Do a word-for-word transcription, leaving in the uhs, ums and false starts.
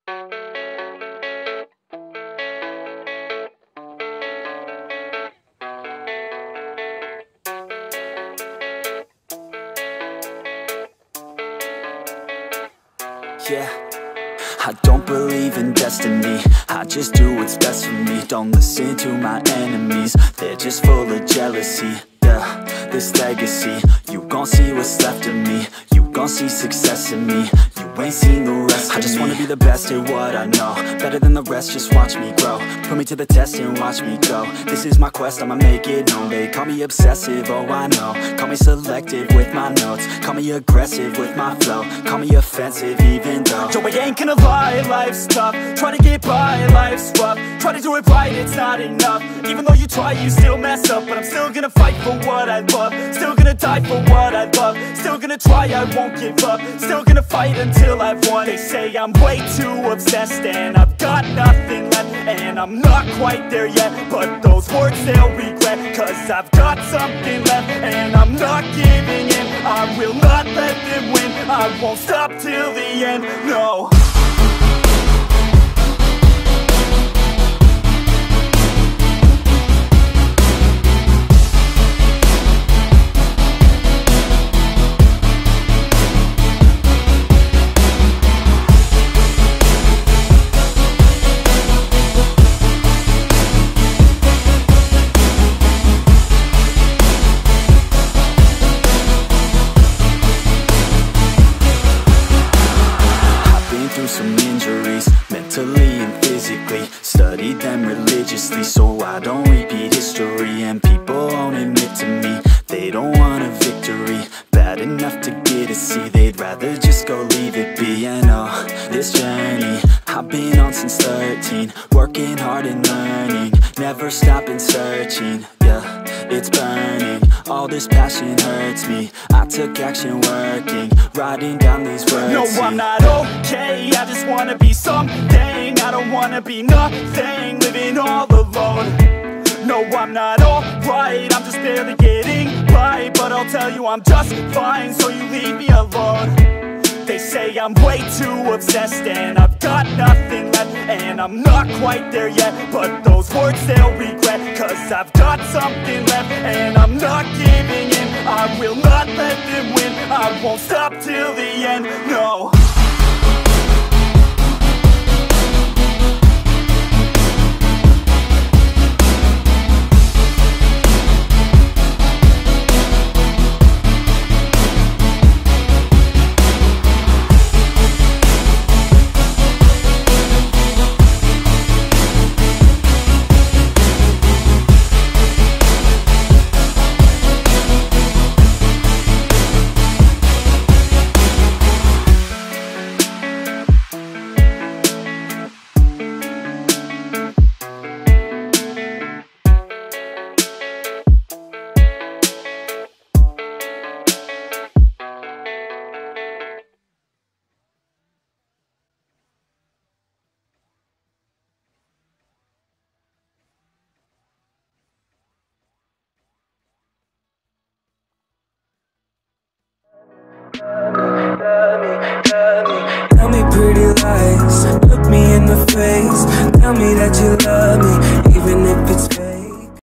Yeah, I don't believe in destiny, I just do what's best for me. Don't listen to my enemies, they're just full of jealousy. Yeah, this legacy, you gon' see what's left of me. You gon' see success in me, you ain't seen the rest of me. I just wanna be the best at what I know, better than the rest, just watch me grow. Put me to the test and watch me go. This is my quest, I'ma make it known. They call me obsessive, oh I know. Call me selective with my notes, call me aggressive with my flow. Call me offensive even though Joe, I ain't gonna lie, life's tough. Try to get by, life's rough. Try to do it right, it's not enough. Even though you try, you still mess up. But I'm still gonna fight for what I love, still gonna die for what I love. Still gonna try, I won't give up. Still gonna fight until I've won. They say I'm way too obsessed and I've got nothing left, and I'm not quite there yet, but those words they'll regret. Cause I've got something left and I'm not giving in. I will not let them win, I won't stop till the end, no. Some injuries, mentally and physically. Studied them religiously so I don't repeat history. And people won't admit to me they don't want a victory bad enough to get a C. They'd rather just go leave it be. And oh, this journey I've been on since thirteen, working hard and learning, never stopping searching. Yeah, it's burning, all this passion hurts me. I took action working, writing down these words. No, I'm not okay, I just wanna be something. I don't wanna be nothing, living all alone. No, I'm not alright, I'm just barely getting by. But I'll tell you I'm just fine, so you leave me alone. They say I'm way too obsessed and I've got nothing left, and I'm not quite there yet, but those words they'll regret. Cause I've got something left and I'm not giving in. I will not let them win, I won't stop till the end, no. Tell me pretty lies, look me in the face. Tell me that you love me,